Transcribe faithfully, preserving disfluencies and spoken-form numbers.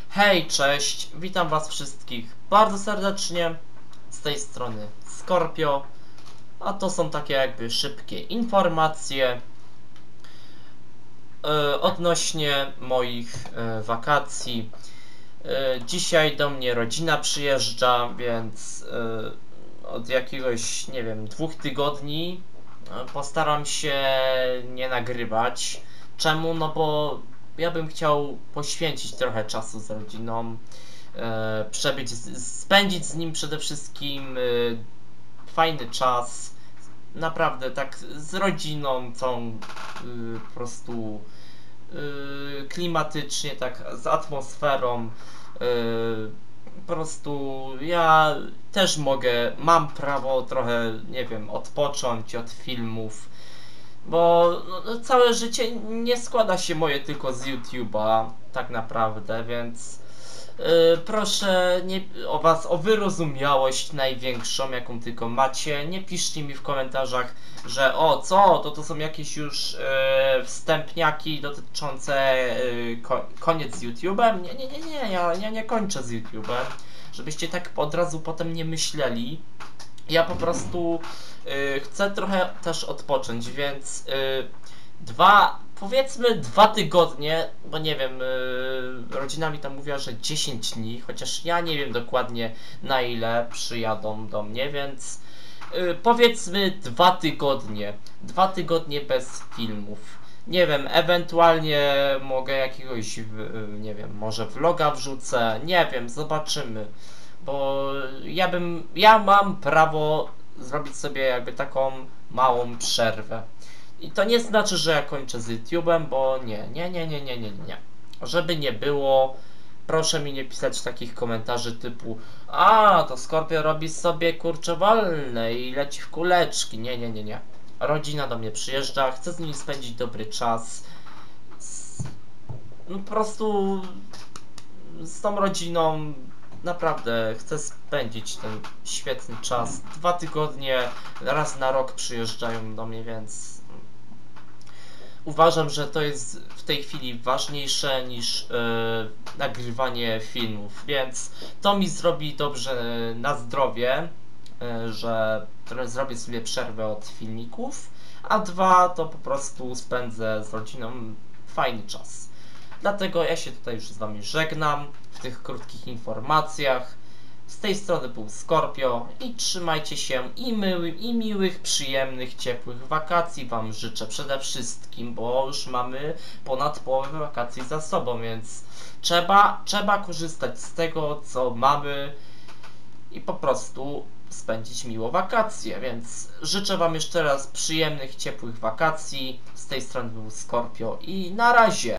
Hej, cześć, witam was wszystkich bardzo serdecznie, z tej strony Scorpio, a to są takie jakby szybkie informacje yy, odnośnie moich yy, wakacji. Yy, dzisiaj do mnie rodzina przyjeżdża, więc yy, od jakiegoś, nie wiem, dwóch tygodni yy, postaram się nie nagrywać. Czemu? No bo ja bym chciał poświęcić trochę czasu z rodziną. E, przebyć, spędzić z nim przede wszystkim e, fajny czas, naprawdę tak z rodziną, całą e, po prostu e, klimatycznie, tak z atmosferą. E, po prostu ja też mogę, mam prawo trochę, nie wiem, odpocząć od filmów, bo no, całe życie nie składa się moje tylko z YouTube'a, tak naprawdę, więc Yy, proszę nie, o was o wyrozumiałość największą, jaką tylko macie. Nie piszcie mi w komentarzach, że o co, to to są jakieś już yy, wstępniaki dotyczące yy, ko koniec z YouTube'em. Nie, nie, nie, nie, ja, ja nie kończę z YouTube'em. Żebyście tak od razu potem nie myśleli. Ja po prostu yy, chcę trochę też odpocząć, więc yy, dwa, powiedzmy dwa tygodnie, bo nie wiem, yy, rodzina mi tam mówiła, że dziesięć dni, chociaż ja nie wiem dokładnie na ile przyjadą do mnie, więc yy, powiedzmy dwa tygodnie, dwa tygodnie bez filmów. Nie wiem, ewentualnie mogę jakiegoś, yy, nie wiem, może vloga wrzucę, nie wiem, zobaczymy. Bo ja bym, ja mam prawo zrobić sobie jakby taką małą przerwę. I to nie znaczy, że ja kończę z YouTube'em, bo nie, nie, nie, nie, nie, nie, nie. Żeby nie było, proszę mi nie pisać takich komentarzy typu a, to Scorpio robi sobie kurcze wolne i leci w kuleczki. Nie, nie, nie, nie. Rodzina do mnie przyjeżdża, chcę z nimi spędzić dobry czas. Z... No po prostu z tą rodziną naprawdę chcę spędzić ten świetny czas. Dwa tygodnie, raz na rok przyjeżdżają do mnie, więc uważam, że to jest w tej chwili ważniejsze niż yy, nagrywanie filmów, więc to mi zrobi dobrze na zdrowie, yy, że zrobię sobie przerwę od filmików, a dwa to po prostu spędzę z rodziną fajny czas. Dlatego ja się tutaj już z wami żegnam w tych krótkich informacjach. Z tej strony był Scorpio i trzymajcie się i, myły, i miłych, przyjemnych, ciepłych wakacji wam życzę przede wszystkim, bo już mamy ponad połowę wakacji za sobą, więc trzeba, trzeba korzystać z tego, co mamy i po prostu spędzić miło wakacje, więc życzę wam jeszcze raz przyjemnych, ciepłych wakacji. Z tej strony był Scorpio i na razie!